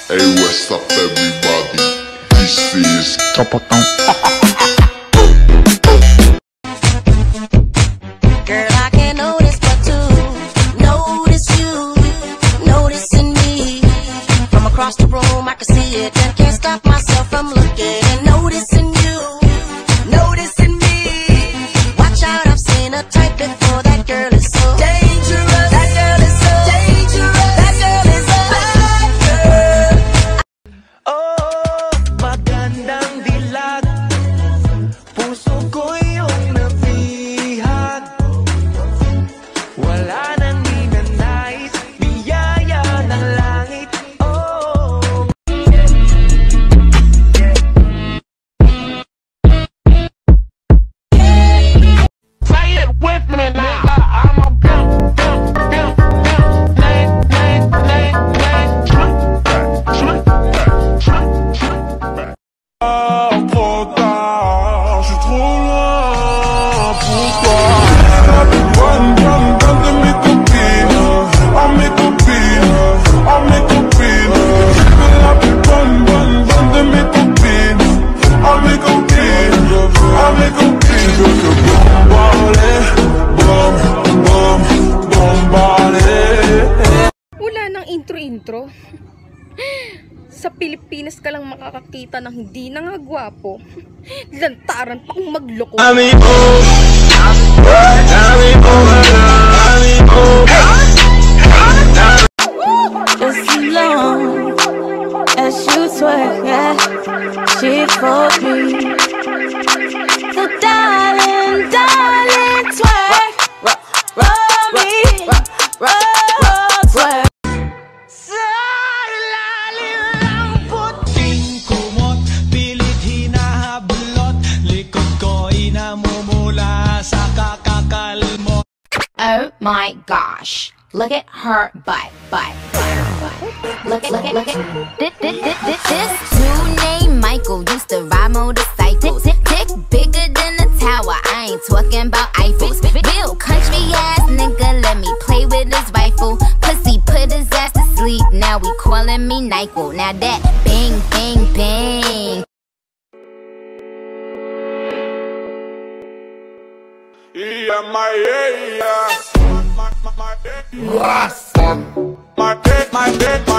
Hey, what's up, everybody? This is Topotong. Girl, I can't notice but to notice you, noticing me. From across the room, I can see it and can't stop myself from looking and noticing you, noticing me. Watch out, I've seen a type before. That girl is so dangerous. That girl is so dangerous. That girl is a bad girl. Oh, magandang dilag. Puso ko yung nabihag. Wala nang ninanais, biyaya ng langit. Oh. Say it with me now. I'm a Wala nang intro-intro. Sa Pilipinas ka lang makakakita ng hindi na nga gwapo. Lantaran pa kung magloko. As long as you twerk, yeah, she for me. So darling, darling, twerk, roll me, roll, twerk. Sa ilalim ng puting kumot, pilit hinahablot, likod ko inamumula sa kakakalmot. Oh my gosh. Look at her butt. Look at this dude named Michael used to ride motorcycles. Dick bigger than a tower. I ain't talking about Eiffels. Real country ass nigga, let me play with his rifle. Pussy put his ass to sleep. Now we calling me Nyquil. Now that bang bang bang. Yeah, my